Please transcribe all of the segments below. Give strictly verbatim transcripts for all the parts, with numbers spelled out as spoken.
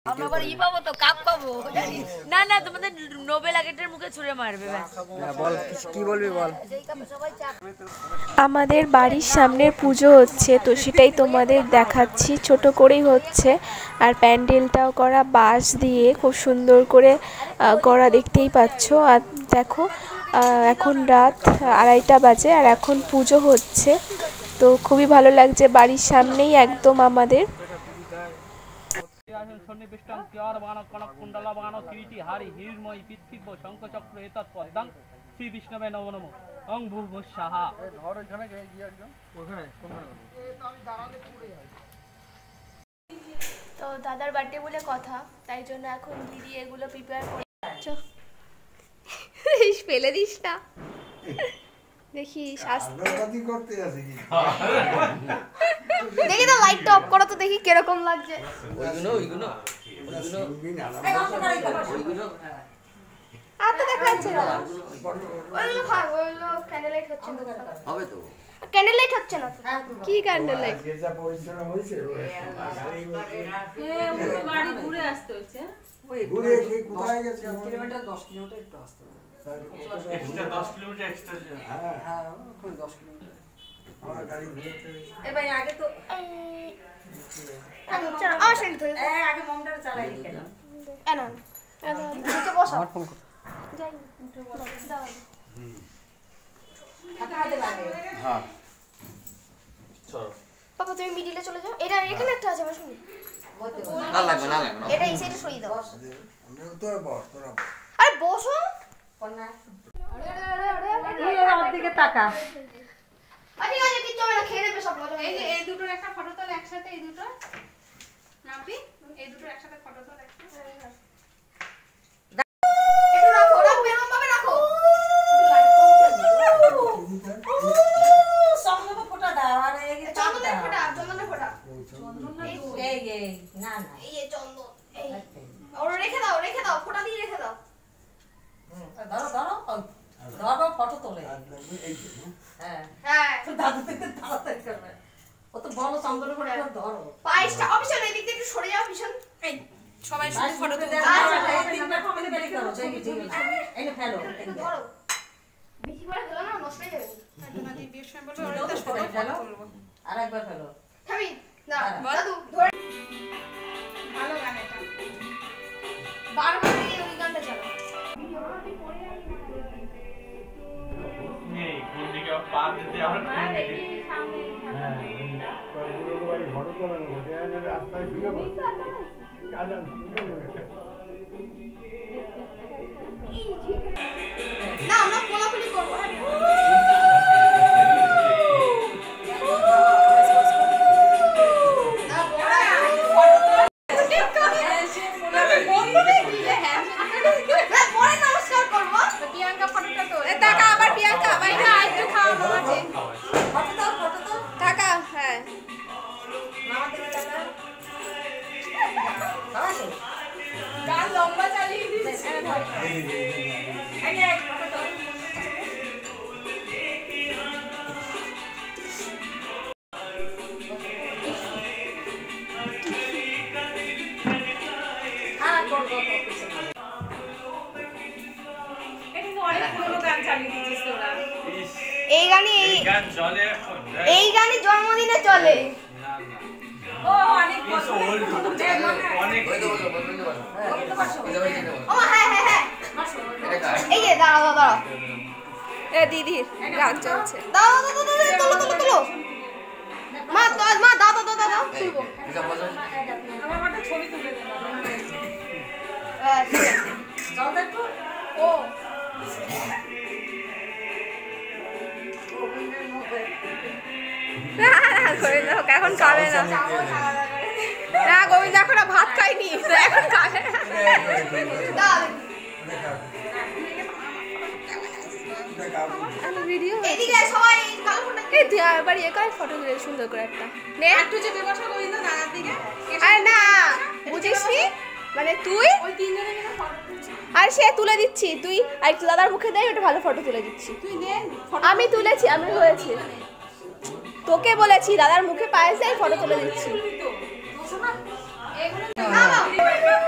আমরা আবার ই পাবো তো কাপ পাবো না না তোমাদের নোবেল আগেটার মুখে ছুঁড়ে মারবে বল কি বলবি বল। আমাদের বাড়ির সামনের পুজো হচ্ছে তো সেটাই তোমাদের দেখাচ্ছি, ছোট করেই হচ্ছে আর প্যান্ডেলটাও করা বাঁশ দিয়ে খুব সুন্দর করে করা, দেখতেই পাচ্ছ। আর দেখো এখন রাত আড়াইটা বাজে আর এখন পুজো হচ্ছে, তো খুবই ভালো লাগছে। বাড়ির সামনেই একদম আমাদের। তো দাদার বার্থডে বলে কথা, তাই জন্য এখন দিদি এগুলো প্রিপেয়ার করে ফেলে দিস না, দেখিস দেখি তো লাইটটা অফ করো তো দেখি কিরকম লাগছে। আর তো দেখা যাচ্ছে না, ওইগুলো খাও, ওইগুলো ক্যান্ডেল লাইট হচ্ছে না, হবে তো ক্যান্ডেল লাইট হচ্ছে না। কি ক্যান্ডেল লাইট? যেটা পরিশ্রম হইছে এ বাড়ি ঘুরে আসতে হচ্ছে, ওই ঘুরে সেই কোথায় গেছে কিলোমিটার দশ কিলোমিটার একটু আসতে হবে, এক্সট্রা দশ কিলোমিটার এক্সট্রা। হ্যাঁ হ্যাঁ ওই দশ কিলোমিটার আমার গাড়ি ঘুরে। এ ভাই আগে তো আগে চল আসেন তো এ আগে মোমটা চালাই দিই কেন এনা এনা নিচে বসো, আমার ফোন কর যাই একটু বসো দাও। হুম হাতে হাতে লাগে। হ্যাঁ চলো পাপা তুমি মিডিলে চলে যাও, এটা এখানে একটা আছে বসুন না, লাগবে না লাগবে না, এটা এই সাইডে সরিয়ে দাও। আমরা তো বস তোরা আরে বসো কোনা, আরে আরে আরে আরে আমার দিকে তাকা। আরে আজ কি চলে না খেয়ে নেবে সব লোক। এই যে এই দুটোর একটা ফটো তোল একসাথে, এই দুটো নাপি, এই দুটোর একসাথে ফটো তোল একসাথে। একটু রাখো রাখো এরকম ভাবে রাখো, চন্দনের ফোঁটা দাও। আর এই চন্দনের ফোঁটা, চন্দনের ফোঁটা এই এই না না এই চন্দন এই ওর রেখে দাও, রেখে দাও ফোঁটা দিয়ে রেখে দাও। ধরো ধরো ধরো ফটো তোলে। হ্যাঁ হ্যাঁ দাদু থেকে তাড়াতাড়ি করবে, ও তো বলো চন্দনের ফোঁটা ধরো। পায়েসটা অপশন এই দিক থেকে একটু সরে যাও পিছন, এই সবাই শুধু ফটো তুলতে। আচ্ছা এই তিনটা কমেন্ট বেরি করো, ঠিক আছে এই নে ফেলো, একটু ধরো বেশি করে ফেলো না নষ্ট হয়ে যাবে। না দি বিশ মিনিট বলবো ওটা ফটো ফেলো আরেকবার ফেলো। থামি না দাদু ধরে ভালো গান এটা, বারবার এই ওই গানটা চালাও। ভিডিওটি পড়ে আসি নেই কোন দিকে পা দিতে আর কোন দিকে সামনে। হ্যাঁ পুরো বাড়ি ফটো তোলা ওটা এনে রাস্তায় ঢুকে পড়ে কাজ আর না আমরা কোলাকুলি করব। এই গানে এই গান চলে, এই গানে জন্মদিনে চলে। ও অনেক অনেক ও হ্যাঁ হ্যাঁ হ্যাঁ এই যে দাঁড়াও দাঁড়াও এ দিদির গান চলছে, দাও দাও দাও দাও তোলো তোলো তোলো মা মা দাও দাও দাও দাও তুলবো আমার একটা ছবি তুলে দে। আচ্ছা চল দেখো ও এখন খাবে না না গোবিন্দ এখন ভাত খাইনি, এখন খাবে ভিডিও। এদিকে সবাই কালো ফটো এই তুই আবার একাই ফটো তুলে সুন্দর করে একটা নে একটু চেপে বসা গোবিন্দ দাদার দিকে। আরে না বুঝিসনি মানে তুই ওই তিনজনে মিলে ফটো তুলছিস আর সে তুলে দিচ্ছি, তুই আর একটু দাদার মুখে দেয় ওটা ভালো ফটো তুলে দিচ্ছি। তুই নে আমি তুলেছি, আমি হয়েছে তোকে বলেছি দাদার মুখে পায়েস দেয় ফটো তুলে দিচ্ছি।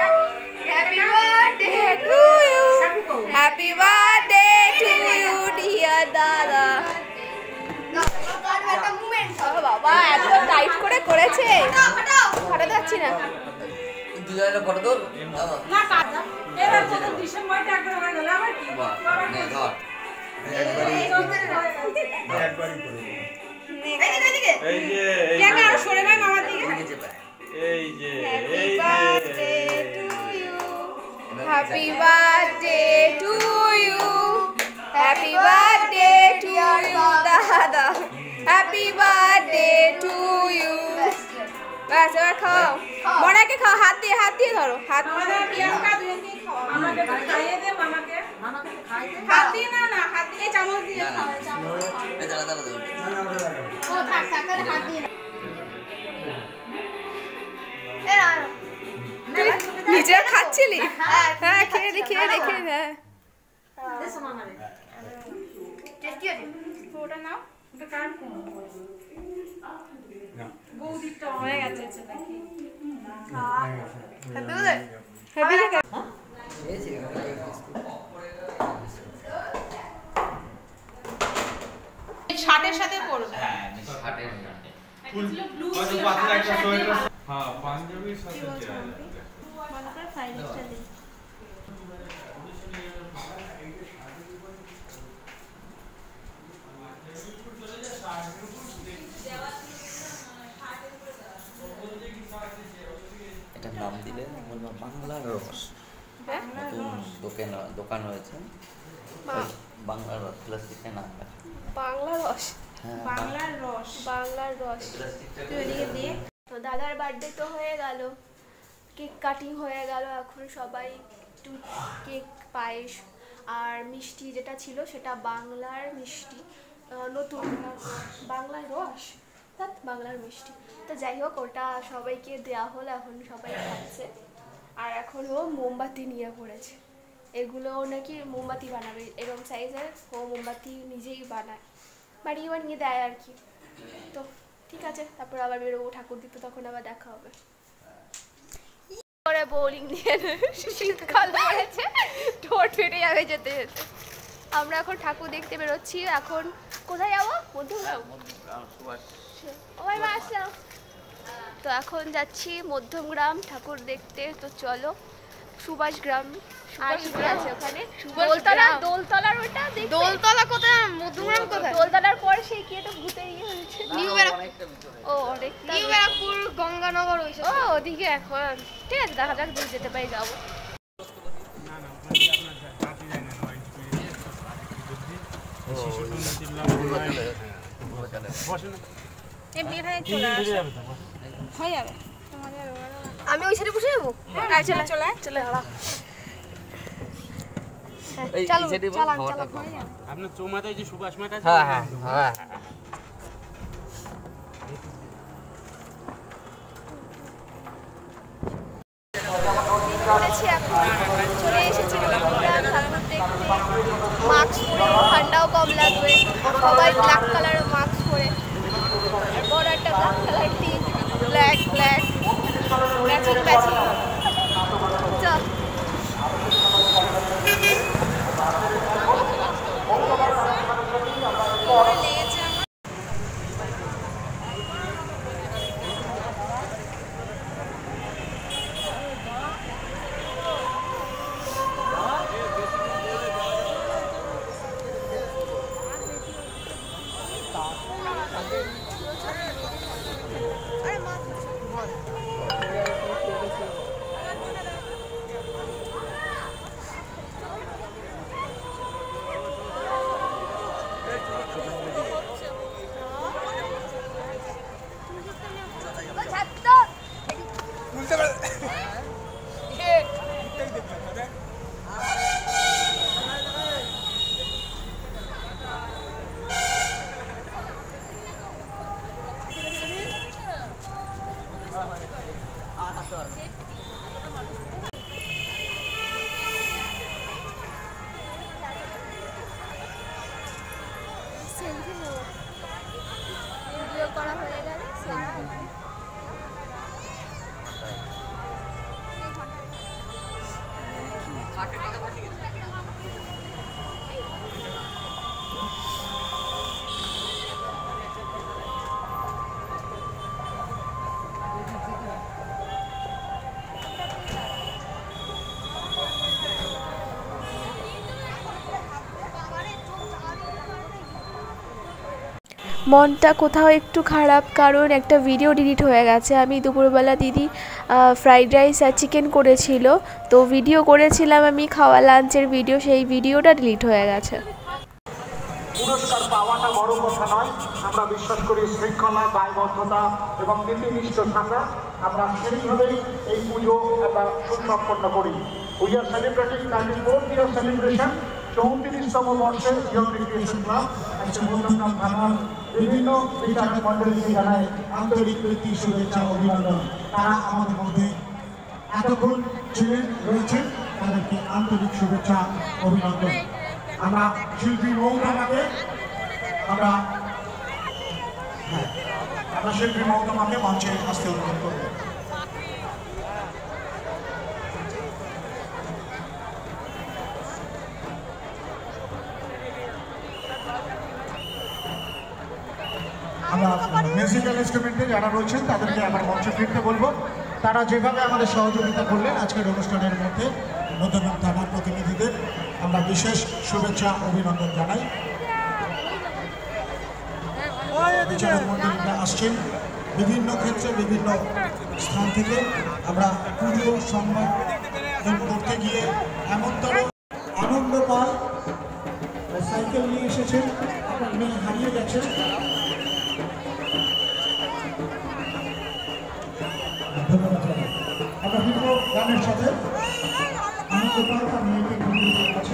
পাচ্ছি না। দুজনের ফটো তোল না কাটা এবার কত ডিসেম্বরটা একবার হয়ে গেল আবার কি নে ধর একবারই করে এদিকে এদিকে এই যে কেন আর সরে ভাই মামার দিকে এই যে এই birthday to you, happy birthday to you, happy birthday to you দাদা, হ্যাপি বার্থডে টু ইউ। ব্যাস এবার খাও, বড়াকে খাও, হাত দিয়ে হাত দিয়ে ধরো, হাত আমাদের প্রিয়াঙ্কা দুজনকেই খাওয়া আমাকে তো খাইয়ে দে মামাকে মামাকে তো খাইয়ে দে হাত দিয়ে না না হাত দিয়ে চামচ দিয়ে খাও চামচ এই দাঁড়া দাঁড়া ও থাক থাক আর হাত দিয়ে এ না নিজে খাচ্ছিলি? হ্যাঁ খেয়ে দে খেয়ে দে খেয়ে দে। দেশো মামারে টেস্টি আছে ওটা নাও ওটা কার বৌদিটা হয়ে গেছে এটা নাকি হ্যাপি বার্থডে হ্যাপি দেখা শার্টের সাথে পরবে হ্যাঁ হাটে ফুল কত পাতলা একটা সোয়েটার হ্যাঁ পাঞ্জাবির সাথে যায় মনে করে ফাইল স্টাইল এটার নাম দিলে বলবো বাংলার রস। নতুন দোকান দোকান হয়েছে বাংলার রস, প্লাস্টিকের নাম আছে। বাংলা রস, হ্যাঁ বাংলার রস বাংলার রস। তুই ওদিকে দিয়ে তো দাদার বার্থডে তো হয়ে গেল, কেক কাটিং হয়ে গেল, এখন সবাই একটু কেক পায়েস আর মিষ্টি যেটা ছিল সেটা বাংলার মিষ্টি, আহ, নতুন বাংলার রস অর্থাৎ বাংলার মিষ্টি। তো যাই হোক ওটা সবাইকে দেওয়া হলো, এখন সবাই খাচ্ছে। আর এখন ও মোমবাতি নিয়ে পড়েছে, এগুলো নাকি মোমবাতি বানাবে, এরকম সাইজের ও মোমবাতি নিজেই বানায়, বাড়িয়ে বানিয়ে দেয় আর কি। তো ঠিক আছে, তারপর আবার বেরোবো ঠাকুর দিতে, তখন আবার দেখা হবে। করে বোলিং দিয়ে শীতকাল পড়েছে, ঠোঁট ফেটে যাবে যেতে যেতে। আমরা এখন ঠাকুর দেখতে বেরোচ্ছি। এখন কোথায় যাবো? মধ্যমগ্রাম। ও ভাই মা আসলাম। তো এখন যাচ্ছি মধ্যমগ্রাম ঠাকুর দেখতে। তো চলো, সুভাষ গ্রাম আছে ওখানে, দোলতলা, দোলতলার ওটা দেখতে। দোলতলা কোথায়? মধ্যমগ্রাম কোথায়? দোলতলার পর সেই কি একটা ভূতের ইয়ে হয়েছে, নিউ ব্যারাকপুর। ও অনেকটা নিউ ব্যারাকপুর, গঙ্গানগর ওই ও ওদিকে। এখন ঠিক আছে, দেখা যাক, দূর যেতে পারি যাবো। আমি ওই সাইডে বসে যাবো? চলে চলে চলে আপনার চৌমাথায় যে সুভাষ মাঠ আছে হ্যাঁ হ্যাঁ হ্যাঁ চলে এসেছি মাস্ক পরে, ঠান্ডাও কম লাগবে। সবাই ব্ল্যাক কালারের মাস্ক পরে, বড় একটা ব্ল্যাক কালার টি, ব্ল্যাক ব্ল্যাক ম্যাচিং ম্যাচিং। চল লেগেছে সেলফি নেব, ভিডিও করা হয়ে গেলে সেলফি। মনটা কোথাও একটু খারাপ, কারণ একটা ভিডিও ডিলিট হয়ে গেছে। আমি দুপুরবেলা দিদি ফ্রাইড রাইস আর চিকেন করেছিল, তো ভিডিও করেছিলাম আমি খাওয়া লাঞ্চের ভিডিও, সেই ভিডিওটা ডিলিট হয়ে গেছে। পুরস্কার পাওয়াটা বড় কথা নয়, আমরা বিশ্বাস করি শৃঙ্খলা, দায়বদ্ধতা এবং নীতিনিষ্ঠ থাকা। আমরা সেইভাবেই এই পুজো আমরা সুসম্পন্ন করি। We are celebrating thirty fourth year celebration, চৌত্রিশতম বর্ষে ইয়ং রিক্রিয়েশন ক্লাব আজকে মধ্যমগ্রাম থানার বিভিন্ন বিচারক মন্ডলীকে জানায় আন্তরিক প্রীতি, শুভেচ্ছা, অভিনন্দন। তারা আমাদের মধ্যে এতক্ষণ ছিলেন, রয়েছেন, তাদেরকে আন্তরিক শুভেচ্ছা, অভিনন্দন। আমরা শিল্পী মৌতমাকে আমরা হ্যাঁ আমরা শিল্পী মৌতমাকে মঞ্চে আসতে অনুরোধ করব। আমরা মিউজিক্যাল ইনস্ট্রুমেন্টে যারা রয়েছেন তাদেরকে আবার মঞ্চে ফিরতে বলবো। তারা যেভাবে আমাদের সহযোগিতা করলেন আজকের অনুষ্ঠানের মধ্যে, মধ্যমগ্রাম থানার প্রতিনিধিদের আমরা বিশেষ শুভেচ্ছা, অভিনন্দন জানাই। বিচারক মন্ডলীরা আসছেন বিভিন্ন ক্ষেত্রে, বিভিন্ন স্থান থেকে। আমরা পুজো সম্মান করতে গিয়ে এমনতর আনন্দ পাই। সাইকেল নিয়ে এসেছেন, আপনার মেয়ে হারিয়ে গেছেন। ধন্যবাদ জানাই। আমরা বিভিন্ন গানের সাথে আনন্দ পাই তার মেয়েকে আছে।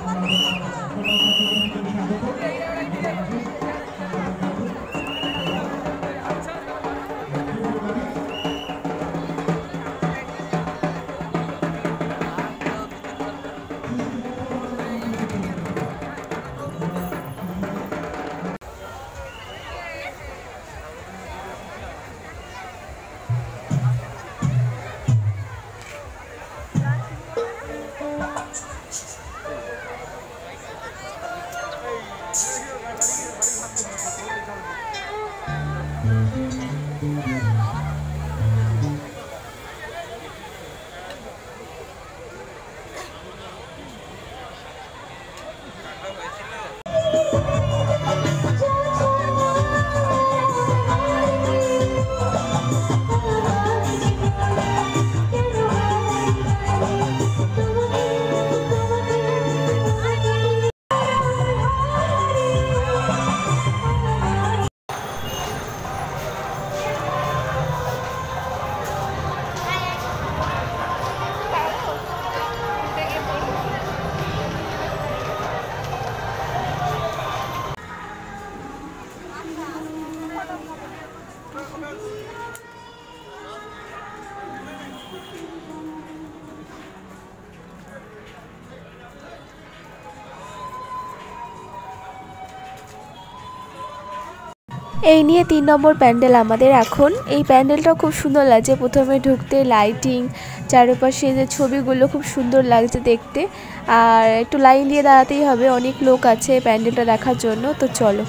এই নিয়ে তিন নম্বর প্যান্ডেল আমাদের এখন। এই প্যান্ডেলটা খুব সুন্দর লাগছে, প্রথমে ঢুকতে লাইটিং, চারপাশে যে ছবিগুলো খুব সুন্দর লাগছে দেখতে। আর একটু লাইন দিয়ে দাঁড়াতেই হবে, অনেক লোক আছে প্যান্ডেলটা দেখার জন্য। তো চলো।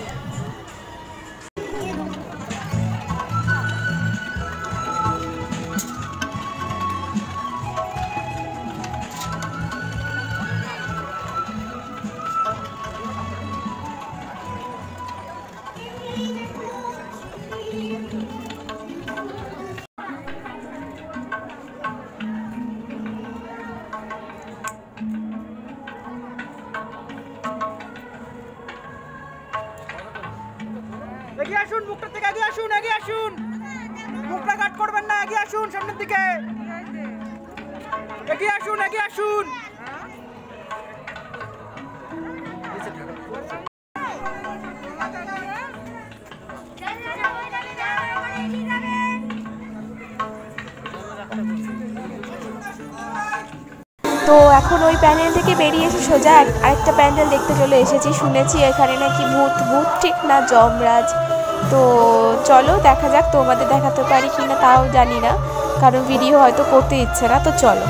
এগিয়ে আসুন, মুখটা থেকে এগিয়ে আসুন, এগিয়ে আসুন, মুখটা কাট করবেন না, এগিয়ে আসুন সামনের দিকে, এগিয়ে আসুন, এগিয়ে আসুন। তো এখন ওই প্যান্ডেল থেকে বেরিয়ে এসে সোজা আরেকটা প্যান্ডেল দেখতে চলে এসেছি। শুনেছি এখানে নাকি ভূত, ভূত ঠিক না যমরাজ। তো চলো দেখা যাক, তোমাদের দেখাতে পারি কিনা তাও জানি না, কারণ ভিডিও হয়তো করতে ইচ্ছে না। তো চলো।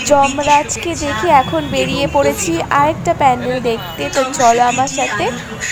যমরাজকে দেখে এখন বেরিয়ে পড়েছি আরেকটা প্যান্ডেল দেখতে। তো চলো আমার সাথে।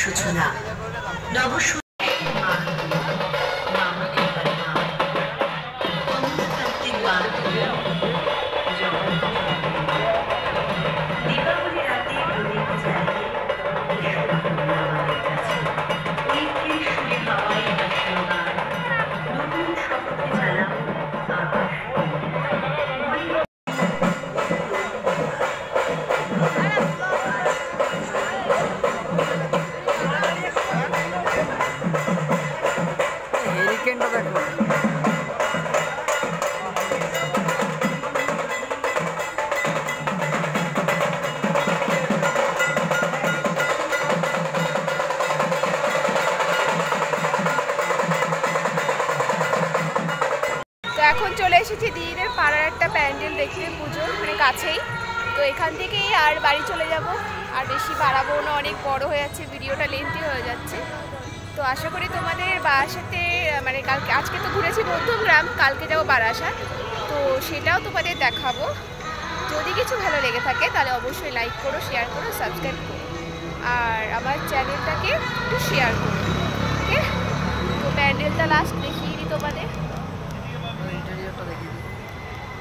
এখন চলে এসেছি দিদিদের পাড়ার একটা প্যান্ডেল দেখতে, পুজো মানে কাছেই। তো এখান থেকেই আর বাড়ি চলে যাব, আর বেশি বাড়াবো না, অনেক বড় হয়ে যাচ্ছে, ভিডিওটা লেন্থি হয়ে যাচ্ছে। তো আশা করি তোমাদের বারাসাতে মানে কালকে, আজকে তো ঘুরেছি মধ্যমগ্রাম, কালকে যাবো বারাসাত, তো সেটাও তোমাদের দেখাবো। যদি কিছু ভালো লেগে থাকে তাহলে অবশ্যই লাইক করো, শেয়ার করো, সাবস্ক্রাইব করো, আর আমার চ্যানেলটাকে একটু শেয়ার করো। ওকে, তো প্যান্ডেলটা লাস্ট দেখিয়ে দিই তোমাদের।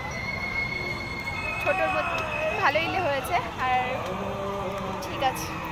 ছোটোর মধ্যে ভালোই হয়েছে, আর ঠিক আছে।